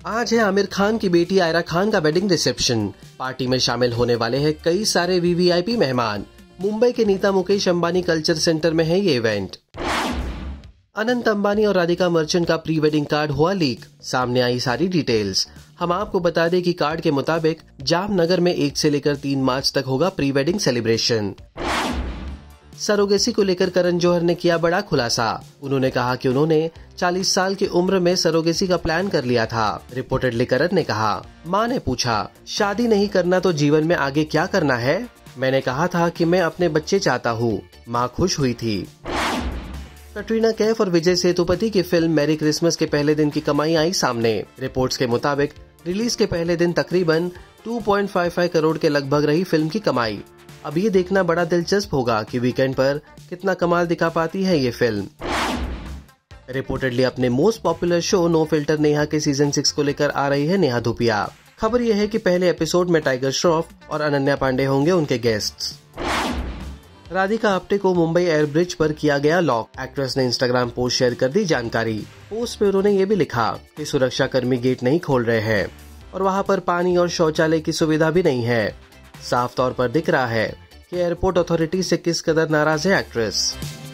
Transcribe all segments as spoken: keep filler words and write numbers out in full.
आज है आमिर खान की बेटी आयरा खान का वेडिंग रिसेप्शन। पार्टी में शामिल होने वाले हैं कई सारे वीवीआईपी मेहमान। मुंबई के नीता मुकेश अंबानी कल्चर सेंटर में है ये इवेंट। अनंत अंबानी और राधिका मर्चेंट का प्री वेडिंग कार्ड हुआ लीक, सामने आई सारी डिटेल्स। हम आपको बता दें कि कार्ड के मुताबिक जामनगर में एक से लेकर तीन मार्च तक होगा प्री वेडिंग सेलिब्रेशन। सरोगेसी को लेकर करण जौहर ने किया बड़ा खुलासा। उन्होंने कहा कि उन्होंने चालीस साल की उम्र में सरोगेसी का प्लान कर लिया था। रिपोर्टेडली करण ने कहा, मां ने पूछा, शादी नहीं करना तो जीवन में आगे क्या करना है? मैंने कहा था कि मैं अपने बच्चे चाहता हूँ। मां खुश हुई थी। कटरीना कैफ और विजय सेतुपति की फिल्म मैरी क्रिसमस के पहले दिन की कमाई आई सामने। रिपोर्ट्स के मुताबिक रिलीज के पहले दिन तकरीबन दो पॉइंट पाँच पाँच करोड़ के लगभग रही फिल्म की कमाई। अब ये देखना बड़ा दिलचस्प होगा कि वीकेंड पर कितना कमाल दिखा पाती है ये फिल्म। रिपोर्टेडली अपने most popular show No Filter Neha के सीजन सिक्स को लेकर आ रही है नेहा धूपिया। खबर यह है कि पहले एपिसोड में टाइगर श्रॉफ और अनन्या पांडे होंगे उनके गेस्ट्स। राधिका आप्टे को मुंबई एयर ब्रिज पर किया गया लॉक। एक्ट्रेस ने इंस्टाग्राम पोस्ट शेयर कर दी जानकारी। पोस्ट में उन्होंने ये भी लिखा कि सुरक्षा कर्मी गेट नहीं खोल रहे हैं और वहां पर पानी और शौचालय की सुविधा भी नहीं है। साफ तौर पर दिख रहा है कि एयरपोर्ट अथॉरिटी से किस कदर नाराज है एक्ट्रेस।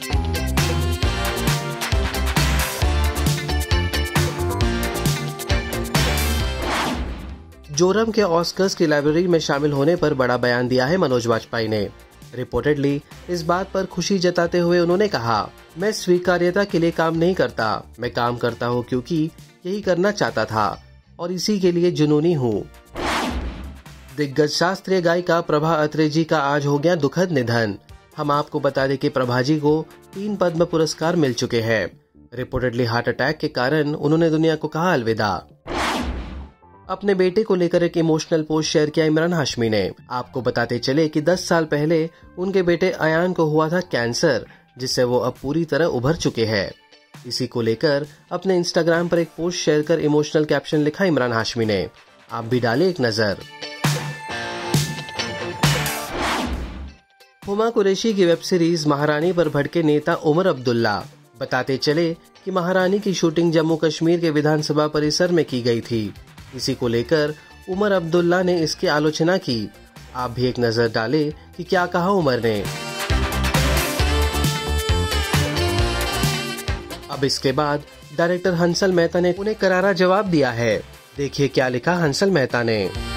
जोरम के ऑस्कर्स की लाइब्रेरी में शामिल होने पर बड़ा बयान दिया है मनोज वाजपेयी ने। रिपोर्टेडली इस बात पर खुशी जताते हुए उन्होंने कहा, मैं स्वीकार्यता के लिए काम नहीं करता, मैं काम करता हूँ क्योंकि यही करना चाहता था और इसी के लिए जुनूनी हूँ। दिग्गज शास्त्रीय गायिका प्रभा अत्रे जी का आज हो गया दुखद निधन। हम आपको बता दें कि प्रभा जी को तीन पद्म पुरस्कार मिल चुके हैं। रिपोर्टेडली हार्ट अटैक के कारण उन्होंने दुनिया को कहा अलविदा। अपने बेटे को लेकर एक इमोशनल पोस्ट शेयर किया इमरान हाशमी ने। आपको बताते चले कि दस साल पहले उनके बेटे अयान को हुआ था कैंसर, जिससे वो अब पूरी तरह उभर चुके हैं। इसी को लेकर अपने इंस्टाग्राम पर एक पोस्ट शेयर कर इमोशनल कैप्शन लिखा इमरान हाशमी ने। आप भी डालें एक नजर। हुमा कुरैशी की वेब सीरीज महारानी पर भड़के नेता उमर अब्दुल्ला। बताते चले कि महारानी की शूटिंग जम्मू कश्मीर के विधानसभा परिसर में की गई थी। इसी को लेकर उमर अब्दुल्ला ने इसकी आलोचना की। आप भी एक नजर डालें कि क्या कहा उमर ने। अब इसके बाद डायरेक्टर हंसल मेहता ने उन्हें करारा जवाब दिया है। देखिए क्या लिखा हंसल मेहता ने।